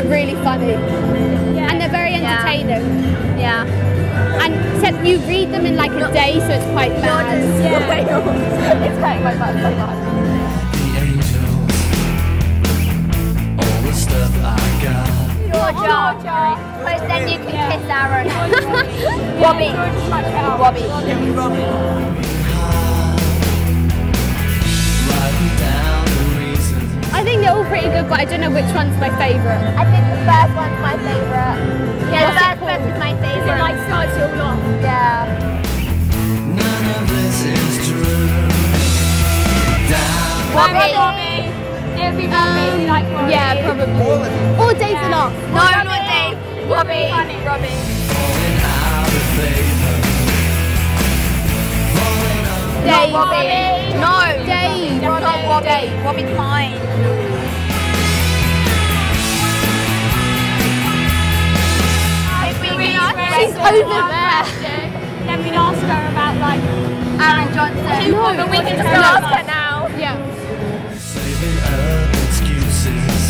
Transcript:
they're really funny. Yeah. And they're very entertaining. Yeah. And except you read them in like a day, so it's quite bad. Yeah. It's hurting my butt so much. Georgia. Because then you can kiss Aaron. Robbie. I think they're all pretty good, but I don't know which one's my favourite. I think the first one's my favourite. Yeah, the first book is my favourite. It like starts you all off. Yeah. None of this is true. Robbie. It'd be Robbie, like Robbie. Yeah, probably. Or Dave's a Laugh. No, not Dave. Robbie. Funny. Robbie. Dave. Not Robbie. No. Dave. Not Robbie. Robbie Klein. She's over there. Then we'd ask her about like Aaron Johnson. No, but we can just ask her now. Yeah. Saving up excuses.